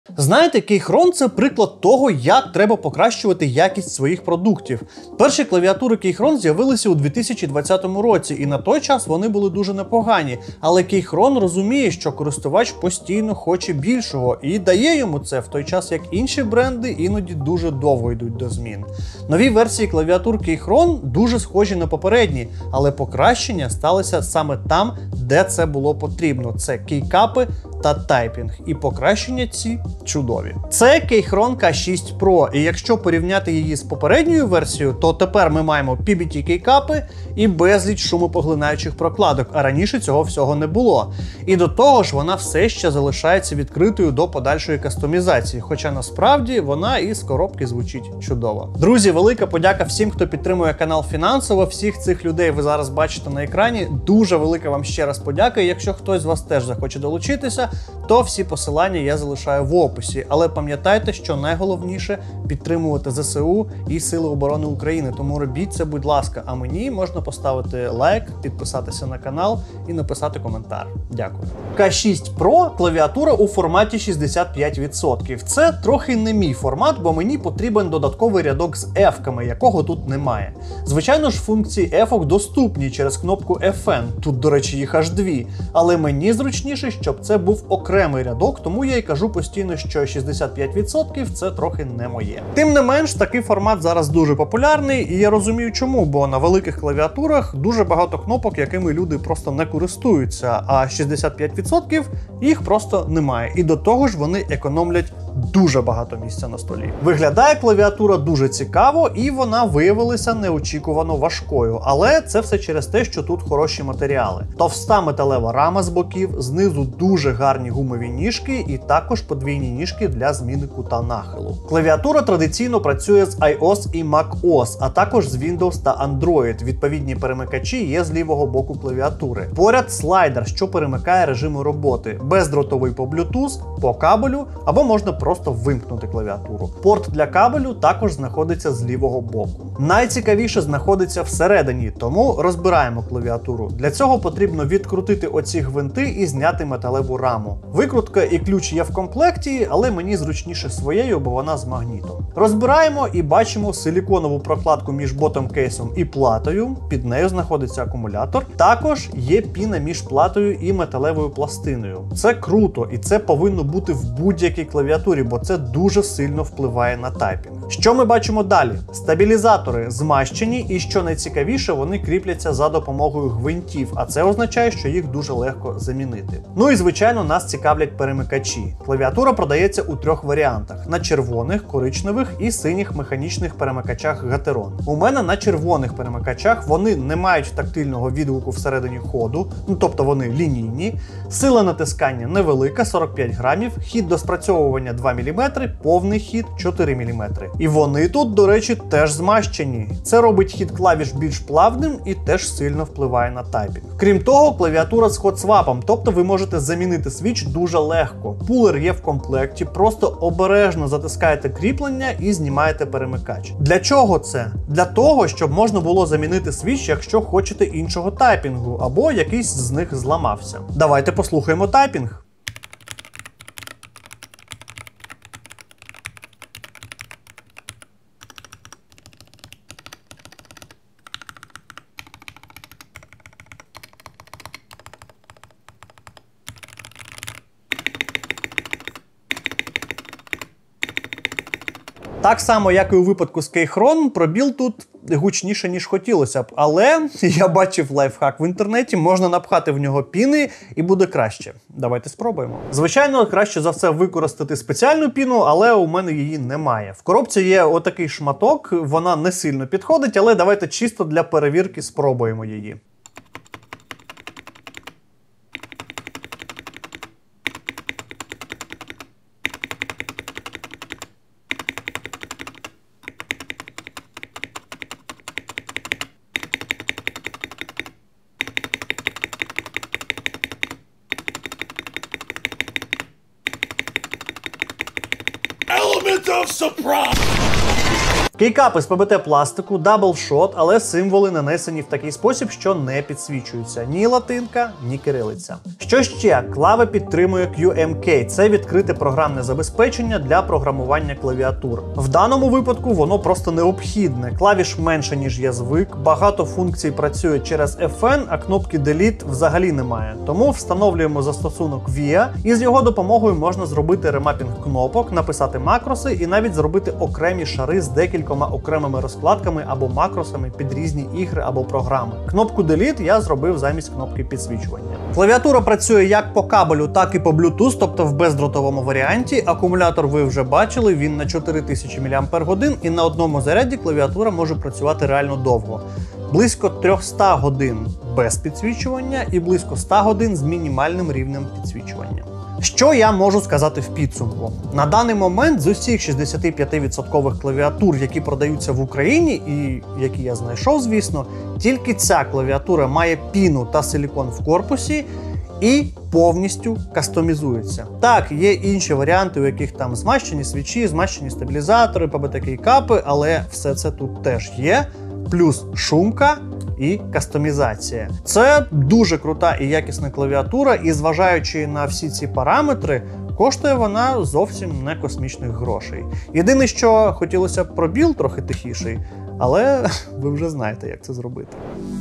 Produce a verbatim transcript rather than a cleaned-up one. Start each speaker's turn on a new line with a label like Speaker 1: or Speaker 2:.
Speaker 1: Знаєте, Keychron – це приклад того, як треба покращувати якість своїх продуктів. Перші клавіатури Keychron з'явилися у дві тисячі двадцятому році, і на той час вони були дуже непогані. Але Keychron розуміє, що користувач постійно хоче більшого, і дає йому це, в той час як інші бренди іноді дуже довго йдуть до змін. Нові версії клавіатур Keychron дуже схожі на попередні, але покращення сталося саме там, де це було потрібно. Це кейкапи та тайпінг. І покращення ці чудові. Це Keychron К шість Pro, і якщо порівняти її з попередньою версією, то тепер ми маємо пі бі ті кейкапи і безліч шумопоглинаючих прокладок, а раніше цього всього не було. І до того ж, вона все ще залишається відкритою до подальшої кастомізації, хоча насправді вона із коробки звучить чудово. Друзі, велика подяка всім, хто підтримує канал фінансово, всіх цих людей ви зараз бачите на екрані. Дуже велика вам ще раз подяка, і якщо хтось з вас теж захоче долучитися, то всі посилання я залишаю в описі. Але пам'ятайте, що найголовніше – підтримувати зе се у і Сили оборони України. Тому робіть це, будь ласка. А мені можна поставити лайк, підписатися на канал і написати коментар. Дякую. К шість Pro – клавіатура у форматі шістдесят п'ять відсотків. Це трохи не мій формат, бо мені потрібен додатковий рядок з ефками, якого тут немає. Звичайно ж, функції ефок доступні через кнопку еф ен. Тут, до речі, їх аж дві. Але мені зручніше, щоб це був окремий рядок, тому я й кажу постійно, що шістдесят п'ять відсотків це трохи не моє. Тим не менш, такий формат зараз дуже популярний, і я розумію чому, бо на великих клавіатурах дуже багато кнопок, якими люди просто не користуються, а шістдесят п'ять відсотків їх просто немає. І до того ж вони економлять дуже багато місця на столі. Виглядає клавіатура дуже цікаво, і вона виявилася неочікувано важкою. Але це все через те, що тут хороші матеріали. Товста металева рама з боків, знизу дуже гарні гумові ніжки і також подвійні ніжки для зміни кута нахилу. Клавіатура традиційно працює з ай о ес і мак-о ес, а також з Windows та Android. Відповідні перемикачі є з лівого боку клавіатури. Поряд слайдер, що перемикає режими роботи. Бездротовий по Bluetooth, по кабелю, або можна просто вимкнути клавіатуру. Порт для кабелю також знаходиться з лівого боку. Найцікавіше знаходиться всередині, тому розбираємо клавіатуру. Для цього потрібно відкрутити оці гвинти і зняти металеву раму. Викрутка і ключ є в комплекті, але мені зручніше своєю, бо вона з магнітом. Розбираємо і бачимо силіконову прокладку між ботом-кейсом і платою. Під нею знаходиться акумулятор. Також є піна між платою і металевою пластиною. Це круто, і це повинно бути в будь-якій клавіатурі, бо це дуже сильно впливає на тайпінг. Що ми бачимо далі? Стабілізатори змащені, і що найцікавіше, вони кріпляться за допомогою гвинтів, а це означає, що їх дуже легко замінити. Ну і звичайно нас цікавлять перемикачі. Клавіатура продається у трьох варіантах: на червоних, коричневих і синіх механічних перемикачах Gateron. У мене на червоних перемикачах вони не мають тактильного відгуку всередині ходу, ну тобто вони лінійні, сила натискання невелика, сорок п'ять грамів, хід до спрацьовування два міліметри, повний хід чотири міліметри. І вони тут, до речі, теж змащені. Це робить хід клавіш більш плавним і теж сильно впливає на тайпінг. Крім того, клавіатура з хотсвапом, тобто ви можете замінити свіч дуже легко. Пулер є в комплекті, просто обережно затискаєте кріплення і знімаєте перемикач. Для чого це? Для того, щоб можна було замінити свіч, якщо хочете іншого тайпінгу, або якийсь з них зламався. Давайте послухаємо тайпінг. Так само, як і у випадку з Keychron, пробіл тут гучніше, ніж хотілося б. Але я бачив лайфхак в інтернеті, можна напхати в нього піни і буде краще. Давайте спробуємо. Звичайно, краще за все використати спеціальну піну, але у мене її немає. В коробці є отакий шматок, вона не сильно підходить, але давайте чисто для перевірки спробуємо її. Кейкапи з пе бе те пластику, даблшот, але символи нанесені в такий спосіб, що не підсвічуються ні латинка, ні кирилиця. Що ще? Клаве підтримує кью ем кей – це відкрите програмне забезпечення для програмування клавіатур. В даному випадку воно просто необхідне. Клавіш менше, ніж я звик, багато функцій працює через еф ен, а кнопки Delete взагалі немає. Тому встановлюємо застосунок вія, і з його допомогою можна зробити ремапінг кнопок, написати макроси і навіть зробити окремі шари з декількома окремими розкладками або макросами під різні ігри або програми. Кнопку Delete я зробив замість кнопки підсвічування. Клавіатура працює як по кабелю, так і по Bluetooth, тобто в бездротовому варіанті. Акумулятор ви вже бачили, він на чотири тисячі мАч, і на одному заряді клавіатура може працювати реально довго. Близько триста годин без підсвічування і близько ста годин з мінімальним рівнем підсвічування. Що я можу сказати в підсумку? На даний момент з усіх шістдесят п'ять відсотків клавіатур, які продаються в Україні, і які я знайшов, звісно, тільки ця клавіатура має піну та силікон в корпусі і повністю кастомізується. Так, є інші варіанти, у яких там змащені свічі, змащені стабілізатори, пе бе те кейкапи, але все це тут теж є. Плюс шумка і кастомізація. Це дуже крута і якісна клавіатура, і зважаючи на всі ці параметри, коштує вона зовсім не космічних грошей. Єдине, що хотілося б пробіл трохи тихіший, але ви вже знаєте, як це зробити.